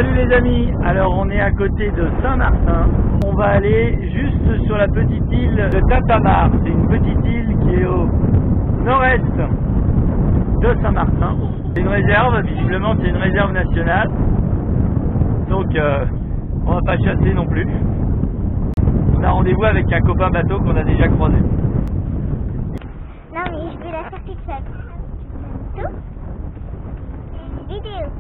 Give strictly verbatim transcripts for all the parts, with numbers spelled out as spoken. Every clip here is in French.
Salut les amis, alors on est à côté de Saint-Martin. On va aller juste sur la petite île de Tatamar. C'est une petite île qui est au nord-est de Saint-Martin. C'est une réserve, visiblement c'est une réserve nationale. Donc euh, on va pas chasser non plus. On a rendez-vous avec un copain bateau qu'on a déjà croisé. Non mais je vais la faire toute seule. Tout vidéo.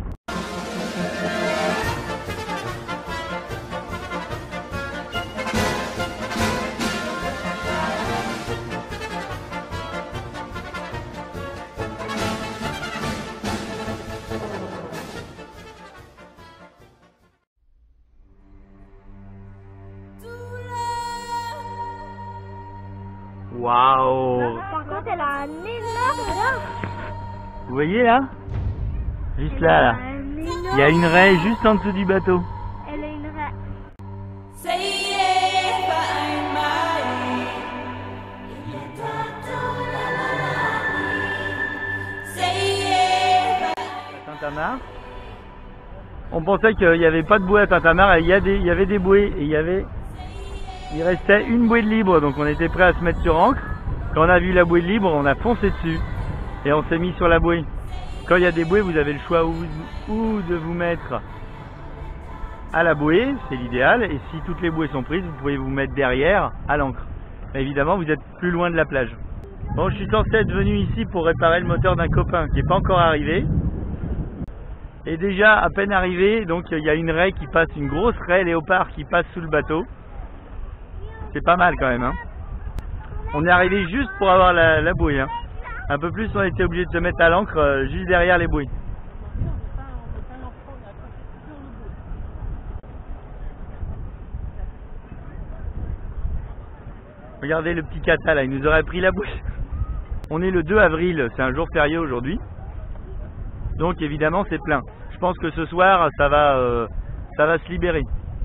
Waouh! Par contre elle a un énorme là. Vous voyez là? Juste là, là. Il y a une raie juste en dessous du bateau. Elle a une raie. Saint-Amar. On pensait qu'il n'y avait pas de bouée à Saint-Amar, il y, a des, il y avait des bouées et il y avait, il restait une bouée de libre, donc on était prêt à se mettre sur ancre. Quand on a vu la bouée de libre, on a foncé dessus et on s'est mis sur la bouée. Quand il y a des bouées, vous avez le choix où, où de vous mettre à la bouée, c'est l'idéal, et si toutes les bouées sont prises, vous pouvez vous mettre derrière à l'ancre. Évidemment, vous êtes plus loin de la plage. Bon, je suis censé être venu ici pour réparer le moteur d'un copain qui n'est pas encore arrivé. Et déjà, à peine arrivé, donc il y a une raie qui passe, une grosse raie léopard qui passe sous le bateau. C'est pas mal quand même, hein. On est arrivé juste pour avoir la, la bouée, hein. Un peu plus, on était obligé de se mettre à l'ancre euh, juste derrière les bouées. Regardez le petit cata là, il nous aurait pris la bouée. On est le deux avril, c'est un jour férié aujourd'hui. Donc évidemment c'est plein. Je pense que ce soir ça va, euh, ça va se libérer.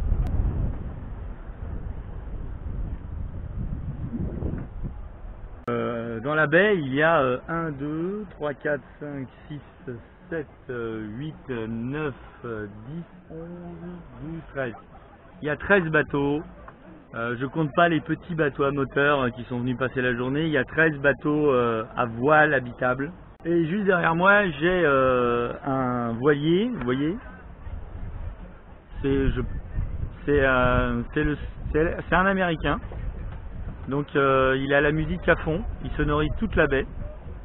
Euh, dans la baie il y a euh, un, deux, trois, quatre, cinq, six, sept, huit, neuf, dix, onze, douze, treize. Il y a treize bateaux. Euh, je compte pas les petits bateaux à moteur euh, qui sont venus passer la journée. Il y a treize bateaux euh, à voile habitable. Et juste derrière moi, j'ai euh, un voilier, vous voyez. C'est euh, un Américain. Donc euh, il a la musique à fond, il sonorise toute la baie.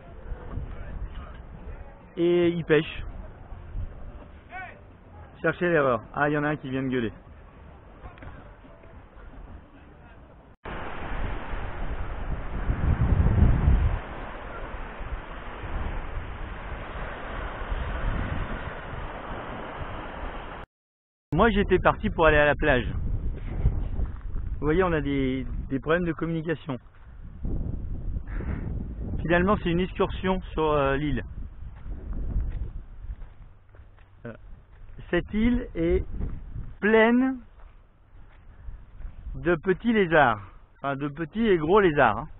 Et il pêche. Cherchez l'erreur. Ah, il y en a un qui vient de gueuler. Moi j'étais parti pour aller à la plage. Vous voyez, on a des, des problèmes de communication. Finalement c'est une excursion sur euh, l'île. Cette île est pleine de petits lézards. Enfin de petits et gros lézards. Hein.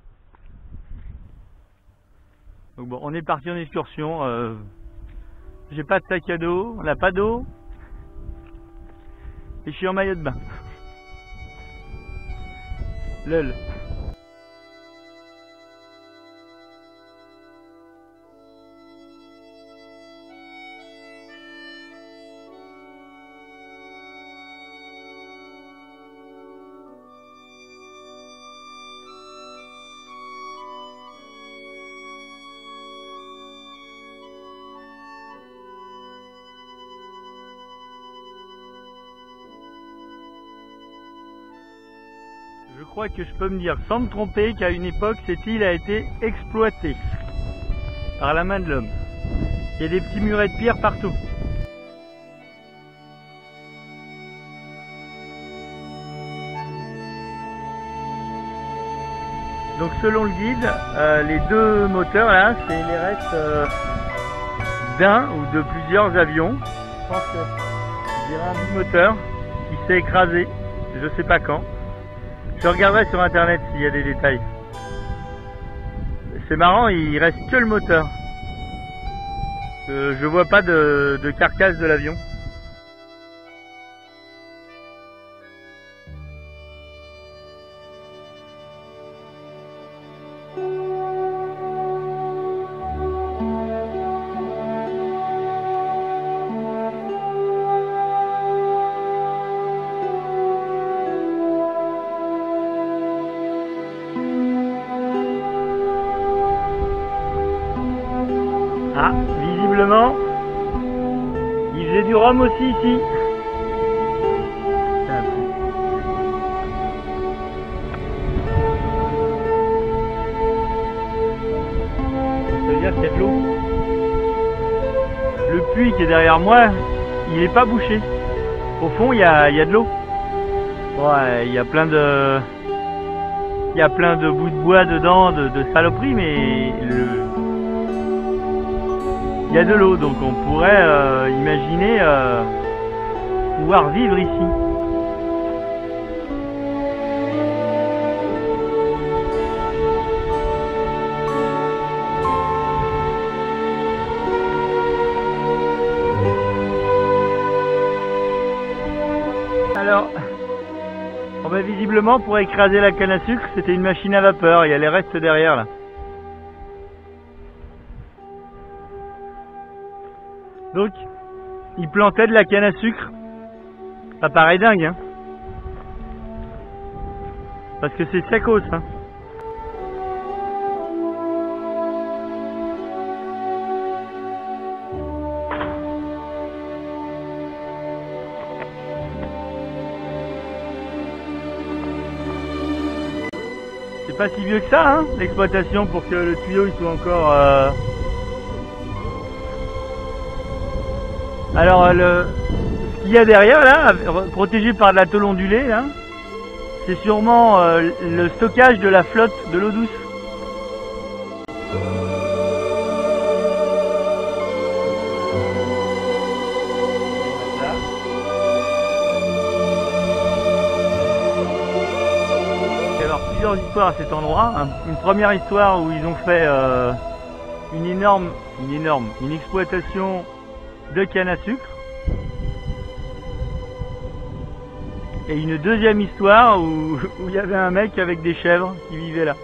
Donc bon, on est parti en excursion. Euh, J'ai pas de sac à dos, on n'a pas d'eau. Et je suis en maillot de bain. Lol. Je crois que je peux me dire sans me tromper qu'à une époque cette île a été exploitée par la main de l'homme. Il y a des petits murets de pierre partout. Donc selon le guide, euh, les deux moteurs là, c'est les restes euh, d'un ou de plusieurs avions. Je pense que je dirais un moteur qui s'est écrasé, je sais pas quand. Je regarderai sur internet s'il y a des détails. C'est marrant, il reste que le moteur. Euh, je vois pas de, de carcasse de l'avion. rhum aussi ici. Ça veut dire qu'il y a de l'eau. Le puits qui est derrière moi, il n'est pas bouché. Au fond, il y a, il y a de l'eau. Ouais, il y a plein de... Il y a plein de bouts de bois dedans, de, de saloperies, mais le... il y a de l'eau, donc on pourrait euh, imaginer euh, pouvoir vivre ici. Alors, bon ben visiblement pour écraser la canne à sucre, c'était une machine à vapeur, il y a les restes derrière là. Donc, il plantait de la canne à sucre. Ça paraît dingue, hein. Parce que c'est secos, hein. C'est pas si vieux que ça, hein, l'exploitation, pour que le tuyau il soit encore... Euh... Alors, le... ce qu'il y a derrière, là, protégé par de la tôle ondulée, là, c'est sûrement euh, le stockage de la flotte de l'eau douce. Il y a alors plusieurs histoires à cet endroit. Une première histoire où ils ont fait euh, une énorme, une énorme, une exploitation de canne à sucre. Et une deuxième histoire où, où il y avait un mec avec des chèvres qui vivait là.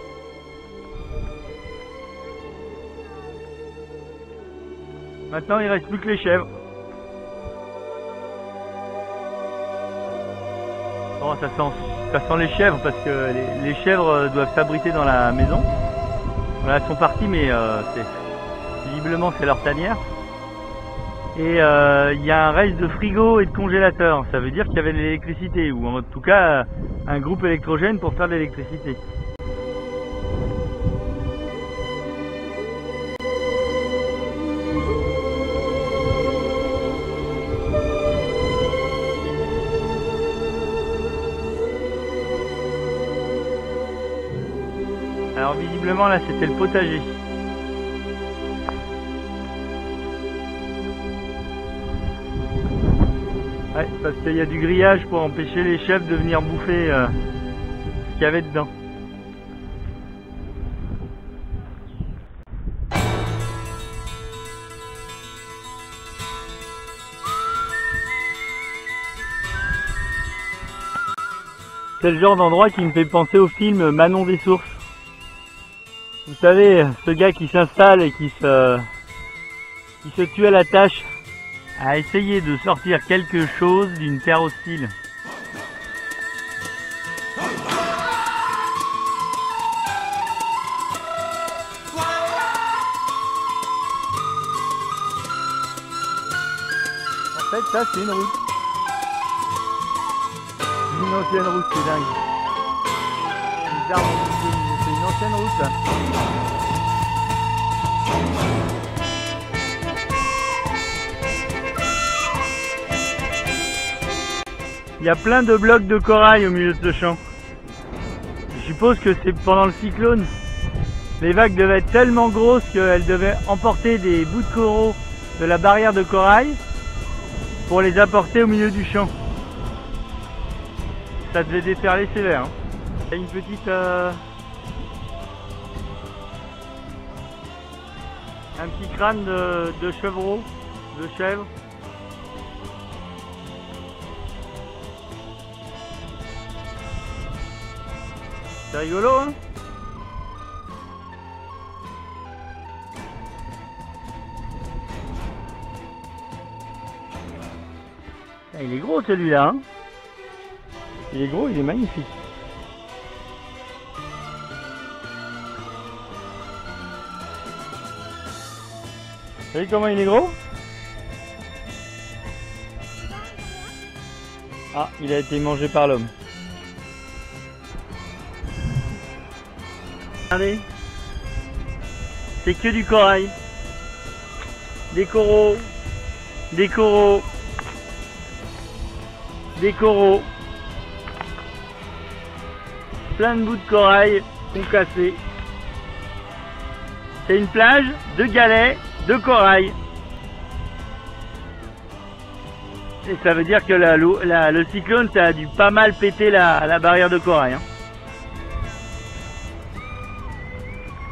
Maintenant il reste plus que les chèvres. Bon, ça sent, ça sent les chèvres parce que les, les chèvres doivent s'abriter dans la maison. Voilà, elles sont parties mais euh, visiblement c'est leur tanière. Et il euh, y a un reste de frigo et de congélateur, ça veut dire qu'il y avait de l'électricité, ou en tout cas un groupe électrogène pour faire de l'électricité. Alors visiblement là c'était le potager. Ouais, parce qu'il y a du grillage pour empêcher les chèvres de venir bouffer euh, ce qu'il y avait dedans. C'est le genre d'endroit qui me fait penser au film Manon des Sources. Vous savez, ce gars qui s'installe et qui se, qui se tue à la tâche à essayer de sortir quelque chose d'une terre hostile. En fait, ça c'est une route. Une ancienne route, c'est dingue. Les arbres, c'est une ancienne route là. Il y a plein de blocs de corail au milieu de ce champ. Je suppose que c'est pendant le cyclone. Les vagues devaient être tellement grosses qu'elles devaient emporter des bouts de coraux de la barrière de corail pour les apporter au milieu du champ. Ça devait déferler sévère. Hein. Il y a une petite... Euh... un petit crâne de, de chevreau, de chèvre. C'est rigolo, hein? Ah, il est gros celui-là, hein? Il est gros, il est magnifique. Vous voyez comment il est gros? Ah, il a été mangé par l'homme. Regardez, c'est que du corail, des coraux, des coraux, des coraux, plein de bouts de corail concassés. C'est une plage de galets de corail. Et ça veut dire que la, la, le cyclone, ça a dû pas mal péter la, la barrière de corail. Hein. Ça va ?